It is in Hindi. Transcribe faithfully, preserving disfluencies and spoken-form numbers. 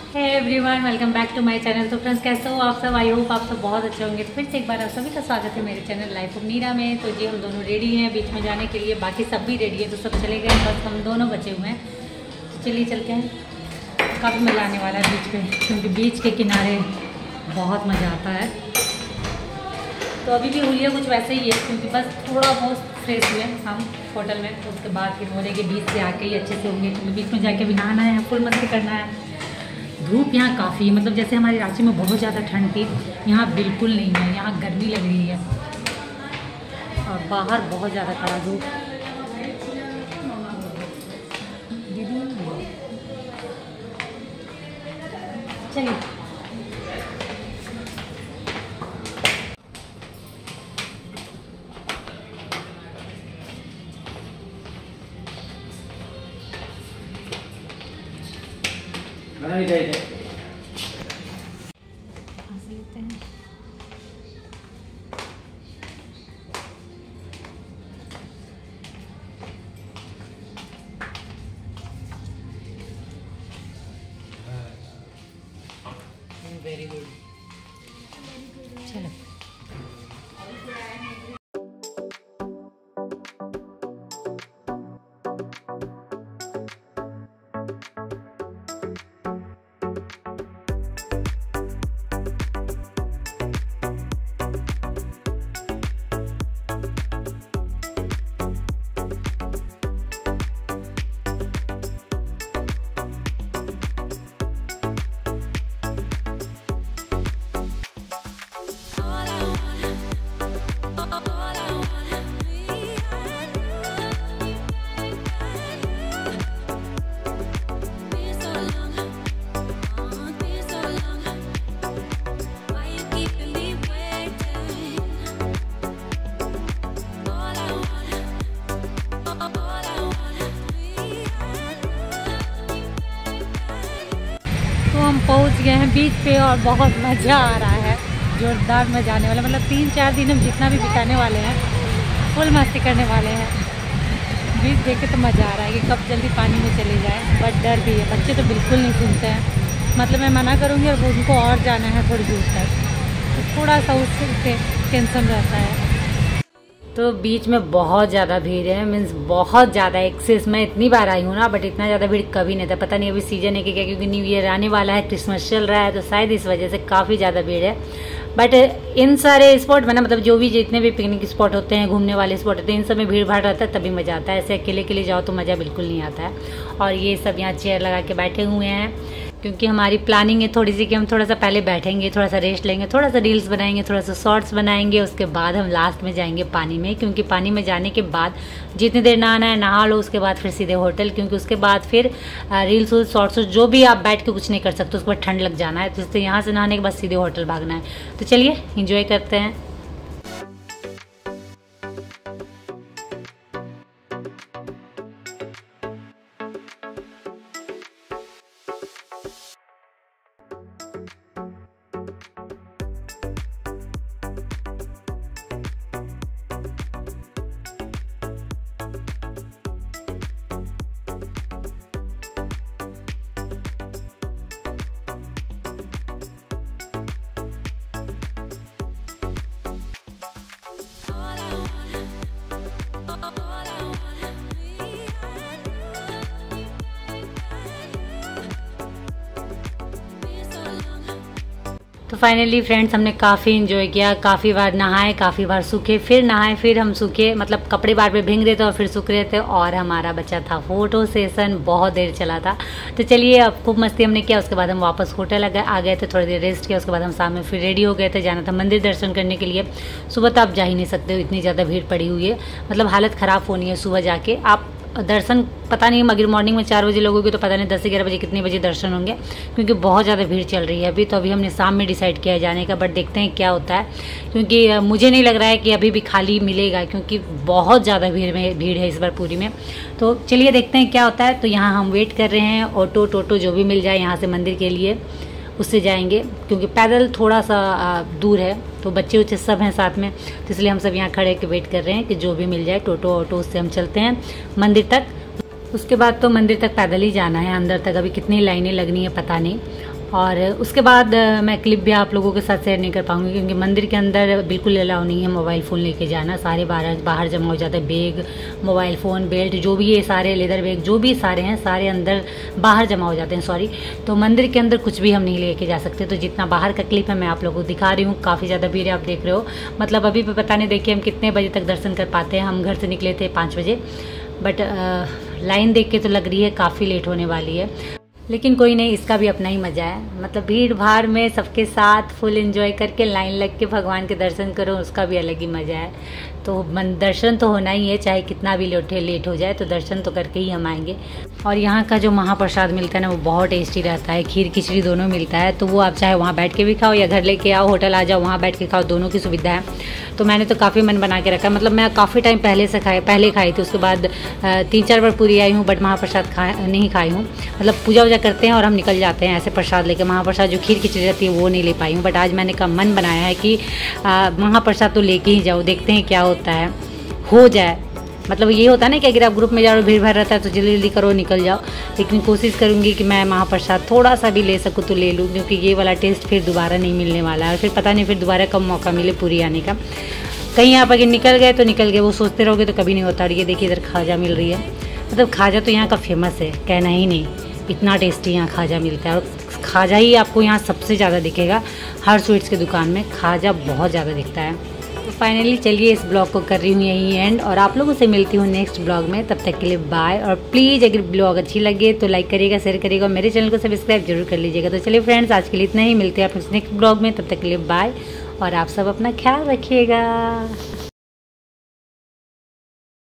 Hey everyone, welcome back to my channel. तो फ्रेंड्स, कैसे हो आप सब? आई होप आप सब बहुत अच्छे होंगे। तो फिर से एक बार आप सभी का स्वागत है मेरे चैनल लाइफ ऑफ मीरा में। तो जी, हम दोनों रेडी हैं बीच में जाने के लिए, बाकी सब भी रेडी है। तो सब चले गए, बस हम दोनों बचे हुए हैं। तो चलिए चलते हैं। काफ़ी मज़ा आने वाला है बीच में, क्योंकि बीच के किनारे बहुत मज़ा आता है। तो अभी भी हुलिया कुछ वैसे ही है, क्योंकि बस थोड़ा बहुत फ्रेश हुए हम होटल में। तो उसके बाद फिर बोले कि बीच से आके ही अच्छे से होंगे, क्योंकि बीच में जाके भी नहाना है, फुल मस्ती करना है। धूप यहाँ काफ़ी है, मतलब जैसे हमारी रांची में बहुत ज़्यादा ठंड थी, यहाँ बिल्कुल नहीं है। यहाँ गर्मी लग रही है और बाहर बहुत ज़्यादा खड़ा धूप। चलिए नहीं जाइए वेरी गुड। चलो हम पहुंच गए हैं बीच पे और बहुत मज़ा आ रहा है। जोरदार मज़ा आने वाला, मतलब तीन चार दिन हम जितना भी बिताने वाले हैं फुल मस्ती करने वाले हैं। बीच देख के तो मज़ा आ रहा है कि कब जल्दी पानी में चले जाए, बट डर भी है। बच्चे तो बिल्कुल नहीं सुनते हैं, मतलब मैं मना करूँगी और उनको और जाना है थोड़ी दूर तक, तो थोड़ा सा उससे टेंशन रहता है। तो बीच में बहुत ज़्यादा भीड़ है, मीन्स बहुत ज़्यादा एक्सेस। मैं इतनी बार आई हूँ ना, बट इतना ज़्यादा भीड़ कभी नहीं था। पता नहीं अभी सीजन है कि क्या, क्योंकि न्यू ईयर आने वाला है, क्रिसमस चल रहा है, तो शायद इस वजह से काफ़ी ज़्यादा भीड़ है। बट इन सारे स्पॉट में ना, मतलब जो भी जितने भी पिकनिक स्पॉट होते हैं, घूमने वाले स्पॉट होते हैं, इन सब में भीड़ भाड़ रहता है, तभी मज़ा आता है। ऐसे अकेले के लिए जाओ तो मज़ा बिल्कुल नहीं आता है। और ये सब यहाँ चेयर लगा के बैठे हुए हैं, क्योंकि हमारी प्लानिंग है थोड़ी सी कि हम थोड़ा सा पहले बैठेंगे, थोड़ा सा रेस्ट लेंगे, थोड़ा सा रील्स बनाएंगे, थोड़ा सा शॉर्ट्स बनाएंगे, उसके बाद हम लास्ट में जाएंगे पानी में। क्योंकि पानी में जाने के बाद जितनी देर नहाना है नहा लो, उसके बाद फिर सीधे होटल, क्योंकि उसके बाद फिर रील्स शॉर्ट्स जो भी आप बैठ के कुछ नहीं कर सकते, उसके बाद ठंड लग जाना है। तो इससे यहाँ से नहाने के बाद सीधे होटल भागना है। तो चलिए इंजॉय करते हैं। तो फाइनली फ्रेंड्स, हमने काफ़ी इन्जॉय किया, काफ़ी बार नहाए, काफ़ी बार सूखे, फिर नहाए, फिर हम सूखे, मतलब कपड़े बार पे भींग रहे थे और फिर सूख रहे थे। और हमारा बचा था फोटो सेशन, बहुत देर चला था। तो चलिए, अब खूब मस्ती हमने किया। उसके बाद हम वापस होटल आ गए थे, थोड़ी देर रेस्ट किया। उसके बाद हम शाम में फिर रेडी हो गए थे, जाना था मंदिर दर्शन करने के लिए। सुबह तो आप जा ही नहीं सकते हो, इतनी ज़्यादा भीड़ पड़ी हुई है, मतलब हालत ख़राब होनी है सुबह जाके। आप दर्शन पता नहीं, मगर मॉर्निंग में चार बजे लोगों की, तो पता नहीं दस से ग्यारह बजे कितने बजे दर्शन होंगे, क्योंकि बहुत ज़्यादा भीड़ चल रही है अभी। तो अभी हमने शाम में डिसाइड किया है जाने का, बट देखते हैं क्या होता है, क्योंकि मुझे नहीं लग रहा है कि अभी भी खाली मिलेगा, क्योंकि बहुत ज़्यादा भीड़ में भीड़ है इस बार पूरी में। तो चलिए देखते हैं क्या होता है। तो यहाँ हम वेट कर रहे हैं, ऑटो टोटो जो भी मिल जाए यहाँ से मंदिर के लिए उससे जाएंगे, क्योंकि पैदल थोड़ा सा दूर है, तो बच्चे उच्चे सब हैं साथ में, तो इसलिए हम सब यहाँ खड़े के वेट कर रहे हैं कि जो भी मिल जाए टोटो ऑटो, उससे हम चलते हैं मंदिर तक। उसके बाद तो मंदिर तक पैदल ही जाना है, अंदर तक अभी कितनी लाइनें लगनी है पता नहीं। और उसके बाद मैं क्लिप भी आप लोगों के साथ शेयर नहीं कर पाऊँगी क्योंकि मंदिर के अंदर बिल्कुल अलाउ नहीं है मोबाइल फ़ोन लेके जाना। सारे बाहर बाहर जमा हो जाते हैं, बैग, मोबाइल फ़ोन, बेल्ट, जो भी ये सारे लेदर बैग जो भी सारे हैं सारे अंदर बाहर जमा हो जाते हैं, सॉरी। तो मंदिर के अंदर कुछ भी हम नहीं लेके जा सकते। तो जितना बाहर का क्लिप है मैं आप लोगों को दिखा रही हूँ। काफ़ी ज़्यादा भीड़ है, आप देख रहे हो। मतलब अभी भी पता नहीं देखिए हम कितने बजे तक दर्शन कर पाते हैं। हम घर से निकले थे पाँच बजे, बट लाइन देख के तो लग रही है काफ़ी लेट होने वाली है, लेकिन कोई नहीं, इसका भी अपना ही मज़ा है। मतलब भीड़ भाड़ में सबके साथ फुल एंजॉय करके लाइन लग के भगवान के दर्शन करो, उसका भी अलग ही मज़ा है। तो मन दर्शन तो होना ही है, चाहे कितना भी लेट लेट हो जाए, तो दर्शन तो करके ही हम आएंगे। और यहाँ का जो महाप्रसाद मिलता है ना वो बहुत टेस्टी रहता है, खीर खिचड़ी दोनों मिलता है। तो वो आप चाहे वहाँ बैठ के भी खाओ या घर लेके आओ, होटल आ जाओ, वहाँ बैठ के खाओ, दोनों की सुविधा है। तो मैंने तो काफ़ी मन बना के रखा है। मतलब मैं काफ़ी टाइम पहले से खाए पहले खाई थी, उसके बाद तीन चार बार पूरी आई हूँ, बट महाप्रसाद खा नहीं खाई हूँ। मतलब पूजा वूजा करते हैं और हम निकल जाते हैं ऐसे प्रसाद लेके। महाप्रसाद जो खीर खिचड़ी रहती है वो नहीं ले पाई हूँ, बट आज मैंने का मन बनाया है कि महाप्रसाद तो लेके ही जाओ, देखते हैं क्या होता है, हो जाए। मतलब ये होता है ना कि अगर आप ग्रुप में जाओ भीड़ भाड़ रहता है तो जल्दी जल्दी करो निकल जाओ, लेकिन कोशिश करूँगी कि मैं महाप्रसाद थोड़ा सा भी ले सकूँ तो ले लूँ, क्योंकि ये वाला टेस्ट फिर दोबारा नहीं मिलने वाला है। और फिर पता नहीं फिर दोबारा कब मौका मिले पूरी आने का। कहीं आप अगर निकल गए तो निकल गए, वो सोचते रहोगे तो कभी नहीं होता। और ये देखिए इधर खाजा मिल रही है। मतलब खाजा तो यहाँ का फेमस है, कहना ही नहीं, इतना टेस्टी यहाँ खाजा मिलता है। और खाजा ही आपको यहाँ सबसे ज़्यादा दिखेगा, हर स्वीट्स की दुकान में खाजा बहुत ज़्यादा दिखता है। तो फाइनली चलिए इस ब्लॉग को कर रही हूँ यही एंड, और आप लोगों से मिलती हूँ नेक्स्ट ब्लॉग में। तब तक के लिए बाय। और प्लीज़ अगर ब्लॉग अच्छी लगे तो लाइक करिएगा, शेयर करिएगा, और मेरे चैनल को सब्सक्राइब जरूर कर लीजिएगा। तो चलिए फ्रेंड्स, आज के लिए इतना ही, मिलते हैं आप नेक्स्ट ब्लॉग में। तब तक के लिए बाय, और आप सब अपना ख्याल रखिएगा।